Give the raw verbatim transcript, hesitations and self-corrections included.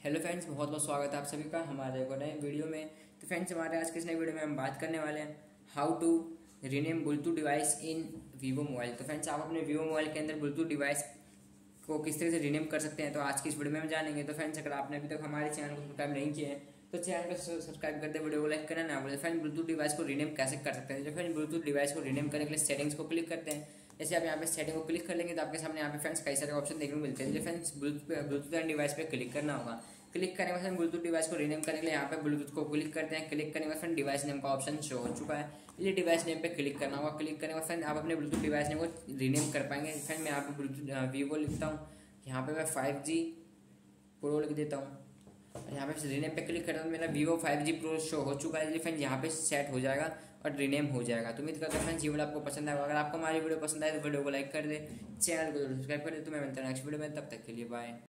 Hello friends, बहुत बहुत स्वागत है आप सभी का हमारे एक और नए वीडियो में। तो फ्रेंड्स, हमारे आज के इस नए वीडियो में हम बात करने वाले हैं how to rename Bluetooth device in Vivo mobile. तो फ्रेंड्स, आप अपने वीवो मोबाइल के अंदर ब्लूटूथ डिवाइस को किस तरह से रीनेम कर सकते हैं, तो आज की इस वीडियो में हम जानेंगे। तो फ्रेंड्स, अगर आपने अभी तक हमारे चैनल को सब्सक्राइब नहीं किया है तो चैनल को सब्सक्राइब करते वीडियो को लाइक करना ना भूलें। फ्रेंड्स, ब्लूटूथ डिवाइस को रीनेम कैसे कर सकते हैं। तो फ्रेंड्स, ब्लूटूथ डिवाइस को रीनेम करने के लिए सेटिंग्स को क्लिक करते हैं। जैसे आप यहाँ पे सेटिंग को क्लिक कर लेंगे तो आपके सामने यहाँ पे फ्रेंड्स कई सारे ऑप्शन देखने को मिलते हैं। जैसे फ्रेंड्स, ब्लूटूथ एंड डिवाइस पे क्लिक करना होगा। क्लिक करने के बाद ब्लूटूथ डिवाइस को रीनेम करने के लिए यहाँ पे ब्लूटूथ को क्लिक करते हैं। क्लिक करने के बाद फ्रेंड डिवाइस नेम का ऑप्शन शो हो चुका है, ये डिवाइस नेम पे क्लिक करना होगा। क्लिक करने के बाद फ्रेंड आप अपने ब्लूटूथ डिवाइस नेम को रीनेम कर पाएंगे। फ्रेंड, मैं यहाँ पे ब्लूटूथ वीवो लिखता हूँ, यहाँ पे मैं फाइव जी प्रो लिख देता हूँ। यहाँ पे रीनेम पे क्लिक करता हूँ, मेरा Vivo five G pro show हो चुका है। फ्रेंड, यहाँ पे सेट हो जाएगा और रीनेम हो जाएगा। तो उम्मीद करता हूँ फ्रेंड्स ये वीडियो आपको पसंद आएगा। अगर आपको हमारी वीडियो पसंद आए तो वीडियो को लाइक कर दे, चैनल को सब्सक्राइब कर दे। तो मैं मिलता हूँ नेक्स्ट वीडियो में, तब तक के लिए बाय।